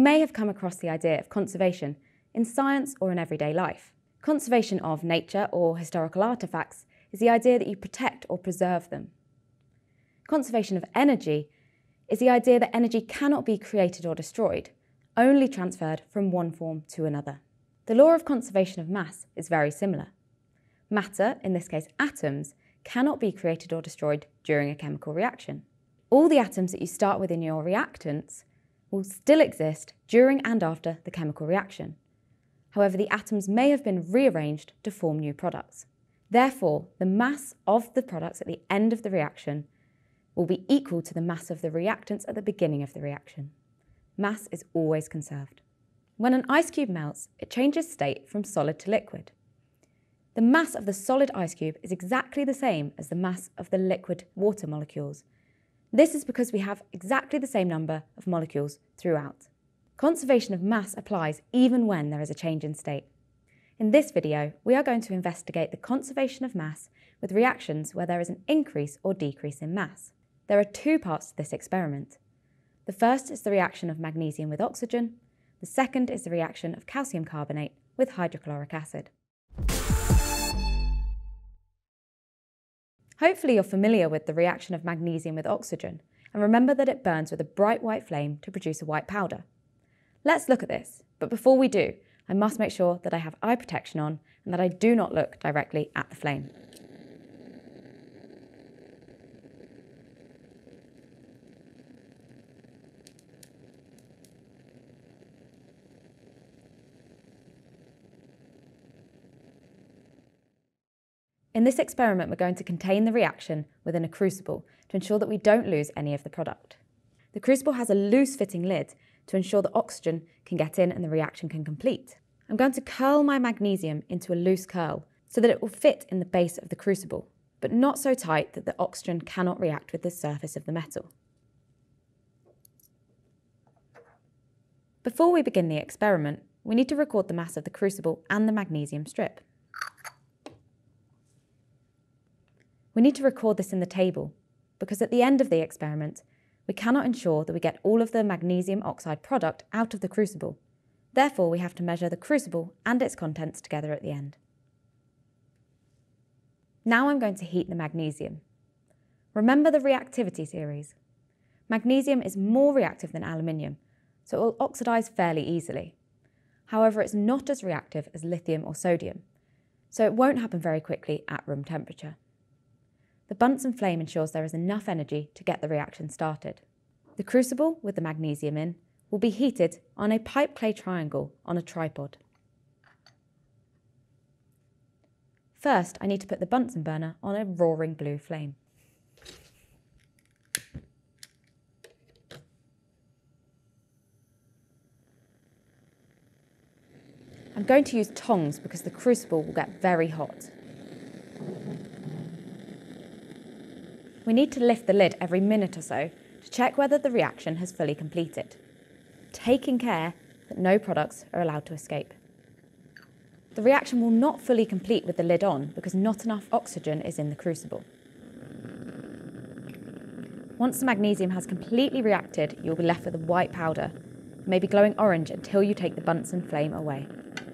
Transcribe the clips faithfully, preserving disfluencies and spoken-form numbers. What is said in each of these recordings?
may have come across the idea of conservation in science or in everyday life. Conservation of nature or historical artefacts is the idea that you protect or preserve them. Conservation of energy is the idea that energy cannot be created or destroyed, only transferred from one form to another. The law of conservation of mass is very similar. Matter, in this case atoms, cannot be created or destroyed during a chemical reaction. All the atoms that you start with in your reactants will still exist during and after the chemical reaction. However, the atoms may have been rearranged to form new products. Therefore, the mass of the products at the end of the reaction will be equal to the mass of the reactants at the beginning of the reaction. Mass is always conserved. When an ice cube melts, it changes state from solid to liquid. The mass of the solid ice cube is exactly the same as the mass of the liquid water molecules. This is because we have exactly the same number of molecules throughout. Conservation of mass applies even when there is a change in state. In this video, we are going to investigate the conservation of mass with reactions where there is an increase or decrease in mass. There are two parts to this experiment. The first is the reaction of magnesium with oxygen. The second is the reaction of calcium carbonate with hydrochloric acid. Hopefully you're familiar with the reaction of magnesium with oxygen, and remember that it burns with a bright white flame to produce a white powder. Let's look at this, but before we do, I must make sure that I have eye protection on and that I do not look directly at the flame. In this experiment, we're going to contain the reaction within a crucible to ensure that we don't lose any of the product. The crucible has a loose-fitting lid to ensure that oxygen can get in and the reaction can complete. I'm going to curl my magnesium into a loose curl so that it will fit in the base of the crucible, but not so tight that the oxygen cannot react with the surface of the metal. Before we begin the experiment, we need to record the mass of the crucible and the magnesium strip. We need to record this in the table because at the end of the experiment, we cannot ensure that we get all of the magnesium oxide product out of the crucible. Therefore, we have to measure the crucible and its contents together at the end. Now I'm going to heat the magnesium. Remember the reactivity series. Magnesium is more reactive than aluminium, so it will oxidize fairly easily. However, it's not as reactive as lithium or sodium, so it won't happen very quickly at room temperature. The Bunsen flame ensures there is enough energy to get the reaction started. The crucible with the magnesium in will be heated on a pipe clay triangle on a tripod. First, I need to put the Bunsen burner on a roaring blue flame. I'm going to use tongs because the crucible will get very hot. We need to lift the lid every minute or so to check whether the reaction has fully completed, taking care that no products are allowed to escape. The reaction will not fully complete with the lid on because not enough oxygen is in the crucible. Once the magnesium has completely reacted, you'll be left with a white powder, maybe glowing orange until you take the Bunsen flame away.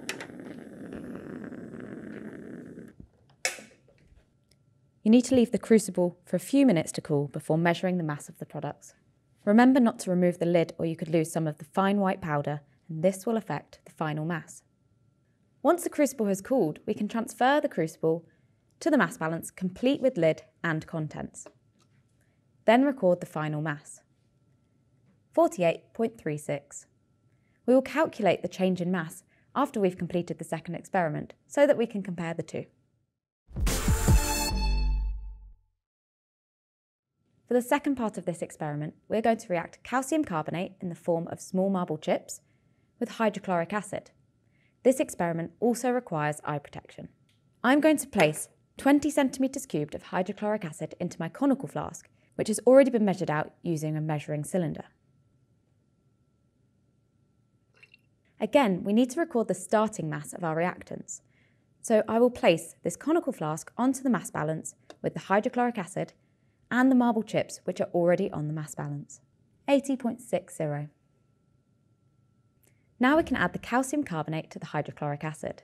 You need to leave the crucible for a few minutes to cool before measuring the mass of the products. Remember not to remove the lid or you could lose some of the fine white powder, and this will affect the final mass. Once the crucible has cooled, we can transfer the crucible to the mass balance complete with lid and contents. Then record the final mass, forty-eight point three six. We will calculate the change in mass after we've completed the second experiment so that we can compare the two. For the second part of this experiment, we're going to react calcium carbonate in the form of small marble chips with hydrochloric acid. This experiment also requires eye protection. I'm going to place twenty centimetres cubed of hydrochloric acid into my conical flask, which has already been measured out using a measuring cylinder. Again, we need to record the starting mass of our reactants. So I will place this conical flask onto the mass balance with the hydrochloric acid and the marble chips, which are already on the mass balance, eighty point six zero. Now we can add the calcium carbonate to the hydrochloric acid.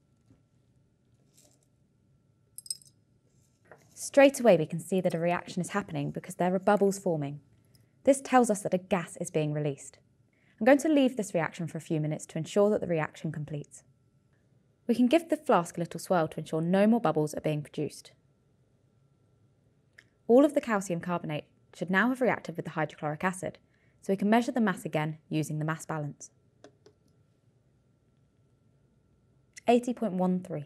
Straight away we can see that a reaction is happening because there are bubbles forming. This tells us that a gas is being released. I'm going to leave this reaction for a few minutes to ensure that the reaction completes. We can give the flask a little swirl to ensure no more bubbles are being produced. All of the calcium carbonate should now have reacted with the hydrochloric acid, so we can measure the mass again using the mass balance. eighty point one three.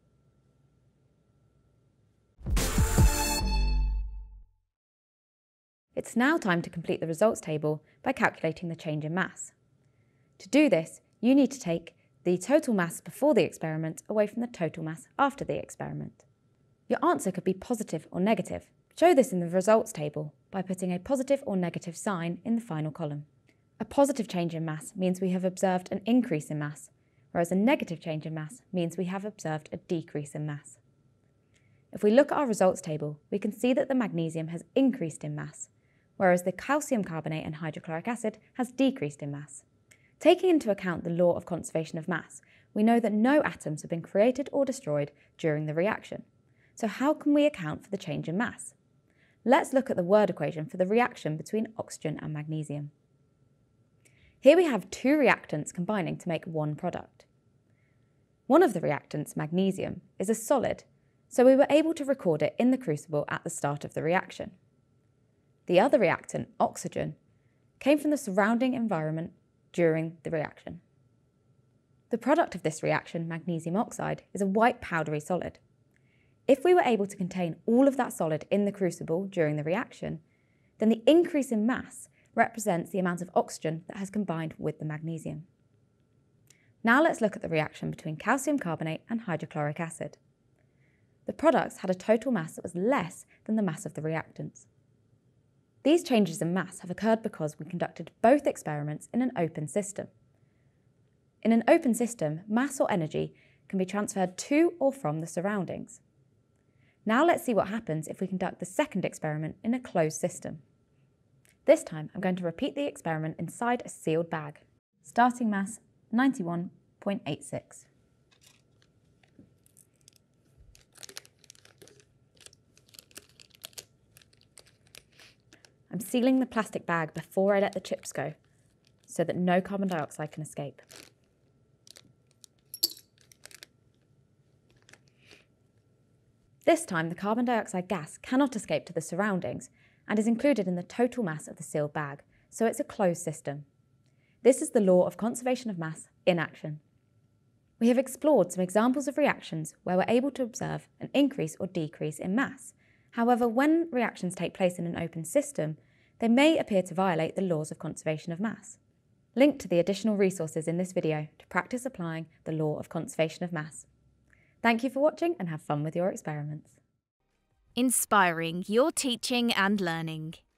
It's now time to complete the results table by calculating the change in mass. To do this, you need to take the total mass before the experiment away from the total mass after the experiment. Your answer could be positive or negative. Show this in the results table by putting a positive or negative sign in the final column. A positive change in mass means we have observed an increase in mass, whereas a negative change in mass means we have observed a decrease in mass. If we look at our results table, we can see that the magnesium has increased in mass, whereas the calcium carbonate and hydrochloric acid has decreased in mass. Taking into account the law of conservation of mass, we know that no atoms have been created or destroyed during the reaction. So how can we account for the change in mass? Let's look at the word equation for the reaction between oxygen and magnesium. Here we have two reactants combining to make one product. One of the reactants, magnesium, is a solid, so we were able to record it in the crucible at the start of the reaction. The other reactant, oxygen, came from the surrounding environment during the reaction. The product of this reaction, magnesium oxide, is a white powdery solid. If we were able to contain all of that solid in the crucible during the reaction, then the increase in mass represents the amount of oxygen that has combined with the magnesium. Now let's look at the reaction between calcium carbonate and hydrochloric acid. The products had a total mass that was less than the mass of the reactants. These changes in mass have occurred because we conducted both experiments in an open system. In an open system, mass or energy can be transferred to or from the surroundings. Now let's see what happens if we conduct the second experiment in a closed system. This time I'm going to repeat the experiment inside a sealed bag. Starting mass ninety-one point eight six. I'm sealing the plastic bag before I let the chips go, so that no carbon dioxide can escape. This time the carbon dioxide gas cannot escape to the surroundings and is included in the total mass of the sealed bag, so it's a closed system. This is the law of conservation of mass in action. We have explored some examples of reactions where we're able to observe an increase or decrease in mass. However, when reactions take place in an open system, they may appear to violate the laws of conservation of mass. Link to the additional resources in this video to practice applying the law of conservation of mass. Thank you for watching and have fun with your experiments. Inspiring your teaching and learning.